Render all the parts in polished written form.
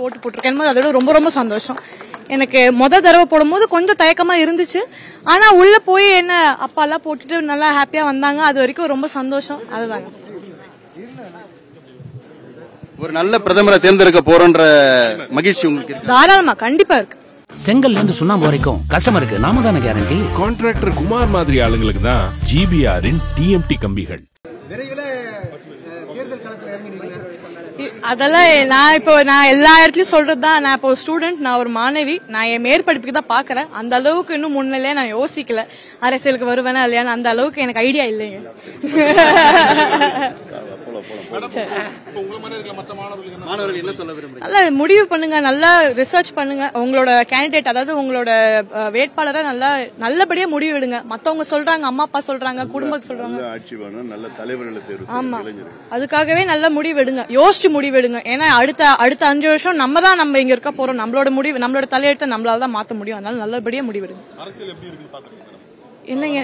ஓட்டு போட்டிருக்கேன் அதோட ரொம்ப ரொம்ப சந்தோஷம். எனக்கு தடவை போடும்போது கொஞ்சம் தயக்கமா இருந்துச்சு. ஆனா உள்ள போய் என்ன அப்பா எல்லாம் போட்டுட்டு நல்லா ஹாப்பியா வந்தாங்க. அது வரைக்கும் ரொம்ப சந்தோஷம். அதுதாங்க. ஒரு நல்ல பிரதமரை தேர்ந்தெடுக்க போறோன்ற மகிழ்ச்சி உங்களுக்கு இருக்கு? தாராளமா, கண்டிப்பா இருக்கு. செங்கல்ல இருந்து சுண்ணாம்பு வரைக்கும் கஸ்டமருக்கு நாம தானே கேரண்டி. கான்ட்ராக்டர் குமார் மாதிரி ஆளுங்களுக்கு தான் ஜிபிஆரின் டிஎம்டி கம்பிகள். அதெல்லாம் நான் எல்லா இடத்துலயும் சொல்றதுதான். நான் இப்போ ஸ்டூடெண்ட், நான் ஒரு மாணவி, நான் என் மேற்படிப்புக்கு தான் பாக்குறேன். அந்த அளவுக்கு இன்னும் முன்னிலையே நான் யோசிக்கல அரசியலுக்கு வருவேனா இல்லையான்னு. அந்த அளவுக்கு எனக்கு ஐடியா இல்லைங்க. நல்லா முடிவு பண்ணுங்க, நல்லா ரிசர்ச் பண்ணுங்க. உங்களோட கேண்டிடேட், அதாவது உங்களோட வேட்பாளரை நல்லபடியா முடிவு எடுங்க. மத்தவங்க சொல்றாங்க, அம்மா அப்பா சொல்றாங்க, குடும்பம் சொல்றாங்க, ஆமா, அதுக்காகவே நல்ல முடிவு எடுங்க, யோசிச்சு முடிவு எடுங்க. ஏன்னா அடுத்த 5 வருஷம் நம்ம இங்க இருக்க போறோம். நம்மளோட முடிவு, நம்மளோட தலையெழுத்தை நம்மளால தான் மாத்த முடியும். அதனால நல்லபடியா முடிவெடுங்க. என்னங்க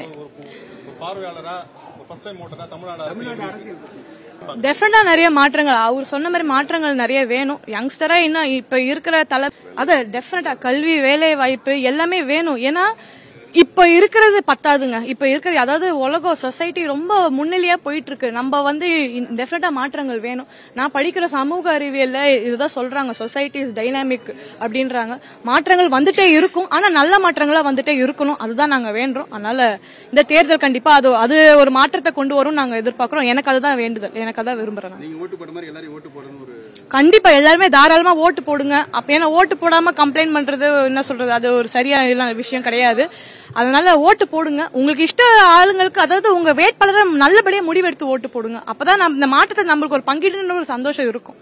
டெஃபினட்டா நிறைய மாற்றங்கள், அவர் சொன்ன மாதிரி மாற்றங்கள் நிறைய வேணும். யங்ஸ்டரா இன்னும் இப்ப இருக்கிற அத டெஃபினட்டா கல்வி, வேலை வாய்ப்பு எல்லாமே வேணும். ஏன்னா இப்ப இருக்கிறது பத்தாதுங்க. இப்ப இருக்கிற, அதாவது உலகம், சொசைட்டி ரொம்ப முன்னிலையா போயிட்டு இருக்கு. நம்ம டெஃபினட்டா மாற்றங்கள் வேணும். நான் படிக்கிற சமூக அறிவியல்ல இதுதான் சொல்றாங்க, சொசைட்டி இஸ் டைனாமிக் அப்படின்றாங்க. மாற்றங்கள் வந்துட்டே இருக்கும், ஆனா நல்ல மாற்றங்களா வந்துட்டே இருக்கணும். அதுதான் நாங்க வேண்டுறோம். அதனால இந்த தேர்தல் கண்டிப்பா அது ஒரு மாற்றத்தை கொண்டு வரும் நாங்க எதிர்பார்க்கிறோம். எனக்கு அதுதான் வேண்டுதல், எனக்கு அதான் விரும்புறேன். கண்டிப்பா எல்லாருமே தாராளமா ஓட்டு போடுங்க. ஏன்னா ஓட்டு போடாம கம்ப்ளைண்ட் பண்றது என்ன சொல்றது, அது ஒரு சரியான விஷயம் கிடையாது. அதனால ஓட்டு போடுங்க. உங்களுக்கு இஷ்ட ஆளுங்களுக்கு, அதாவது உங்க வேட்பாளரை நல்லபடியா முடிவெடுத்து ஓட்டு போடுங்க. அப்பதான் இந்த மாற்றத்தை நம்மளுக்கு ஒரு பங்கீடுன்ற ஒரு சந்தோஷம் இருக்கும்.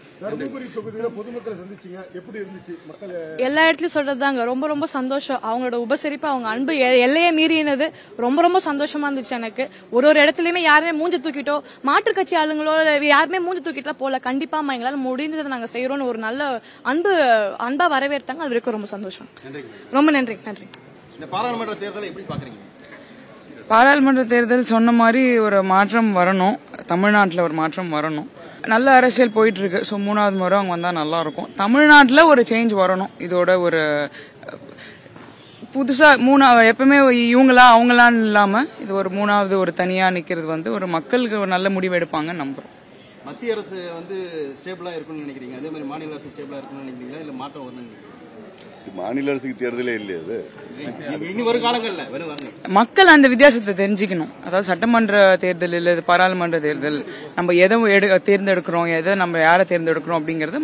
எல்லா இடத்துலயும் சொல்றதுதாங்க, ரொம்ப ரொம்ப சந்தோஷம். அவங்களோட உபசரிப்பு, அவங்க அன்பு எல்லையே மீறினது ரொம்ப ரொம்ப சந்தோஷமா இருந்துச்சு எனக்கு. ஒரு இடத்துலயுமே யாருமே மூஞ்ச தூக்கிட்டோ, மாற்றுக் கட்சி ஆளுங்களோ யாருமே மூஞ்ச தூக்கிட்டா போல. கண்டிப்பா எங்களால முடிஞ்சதை நாங்க செய்யறோம்னு ஒரு நல்ல அன்பா வரவேற்றாங்க. அது வரைக்கும் ரொம்ப சந்தோஷம். ரொம்ப நன்றி. நன்றி. பாராளுமன்ற தேர்தலை எப்படி பாக்குறீங்க? பாராளுமன்ற தேர்தல் சொன்ன மாதிரி ஒரு மாற்றம் வரணும். தமிழ்நாட்டில் ஒரு மாற்றம் வரணும். நல்ல அரசியல் போயிட்டு இருக்கு. ஸோ 3வது முறை அவங்க வந்தா நல்லா இருக்கும். தமிழ்நாட்டில் ஒரு சேஞ்ச் வரணும். இதோட ஒரு புதுசா எப்பவுமே இவங்களா அவங்களான்னு இல்லாம இது ஒரு 3வது ஒரு தனியா நிக்கிறது ஒரு மக்களுக்கு ஒரு நல்ல முடிவு எடுப்பாங்கன்னு நம்புறோம். மத்திய அரசு ஸ்டேபிளா இருக்கும்னு நினைக்கிறீங்க? அதே மாதிரி மாநில அரசு ஸ்டேபிளா இருக்கும்னு நினைக்கிறீங்களா, இல்ல மாற்றம் வரணும்? மாநில அரசுக்கு தேர்தலே இல்லையா? இனி வரும் காலங்கள்ல மக்கள் அந்த வித்தியாசத்தை தெரிஞ்சுக்கணும். அதாவது சட்டமன்ற தேர்தல் இல்ல பாராளுமன்ற தேர்தல், நம்ம எதை தேர்ந்தெடுக்கிறோம், எதை நம்ம யாரை தேர்ந்தெடுக்கிறோம் அப்படிங்கறது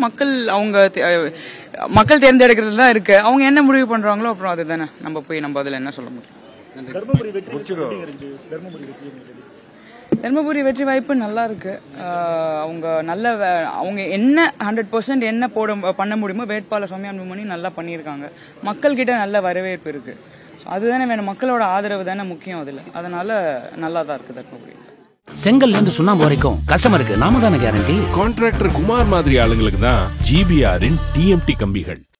மக்கள் தேர்ந்தெடுக்கிறது தான் இருக்கு. அவங்க என்ன முடிவு பண்றாங்களோ அப்புறம் அதுதானே நம்ம போய் நம்ம அதுல என்ன சொல்ல முடியும். தர்மபுரி வெற்றி வாய்ப்பு நல்லா இருக்கு. அவங்க என்ன 100% என்ன பண்ண முடியுமோ வேட்பாளர் சௌமியா அன்புமணி நல்லா பண்ணியிருக்காங்க. மக்கள் கிட்ட நல்ல வரவேற்பு இருக்கு. அதுதானே வேணும், மக்களோட ஆதரவு தானே முக்கியம் அதுல. அதனால நல்லா தான் இருக்கு தர்மபுரி. செங்கல்ல இருந்து சுண்ணாம்பு வரைக்கும் கஸ்டமருக்கு நாம தானே கேரண்டி. கான்ட்ராக்டர் குமார் மாதிரி ஆளுங்களுக்கு தான் ஜிபிஆரின் டிஎம்டி கம்பிகள்.